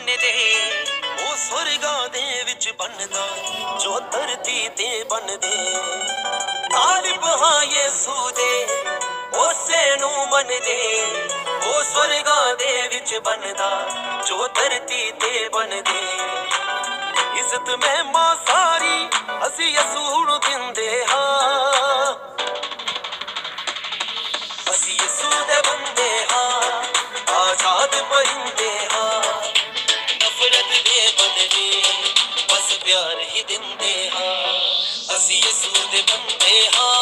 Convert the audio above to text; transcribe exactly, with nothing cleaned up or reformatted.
बनदे। ਉਹ ਸੁਰਗਾਂ ਦੇ ਵਿੱਚ ਬਣਦਾ ਜੋ ਧਰਤੀ ਤੇ ਬਣਦੇ। ਤਾਲਿਬ ਹਾਂ ਯਿਸੂ ਦੇ ਉਸੇ ਨੂੰ ਮੰਨਦੇ। ਉਹ ਸੁਰਗਾਂ ਦੇ ਵਿੱਚ ਬਣਦਾ ਜੋ ਧਰਤੀ ਤੇ ਬਣਦੇ। ਇੱਜ਼ਤ ਮਹਿਮਾ ਸਾਰੀ ਅਸੀਂ ਯਿਸੂ ਨੂੰ ਦਿੰਦੇ ਹਾਂ। ਅਸੀਂ ਯਿਸੂ ਦੇ ਬੰਦੇ ਹਾਂ, ਆਜ਼ਾਦ ਪਰਿੰਦੇ ਹਾਂ। ਨਫ਼ਰਤ ਦੇ ਬਦਲੇ ਬਸ ਪਿਆਰ ਹੀ ਦਿੰਦੇ ਹਾਂ। ਅਸੀਂ ਯਿਸੂ ਦੇ ਬੰਦੇ ਹਾਂ,